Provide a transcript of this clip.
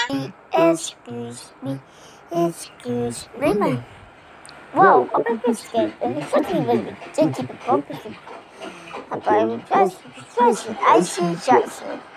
Excuse me, excuse me. Wow, open biscuit, and quickly with me. Then keep it open. I'm very fast, icy, Jackson.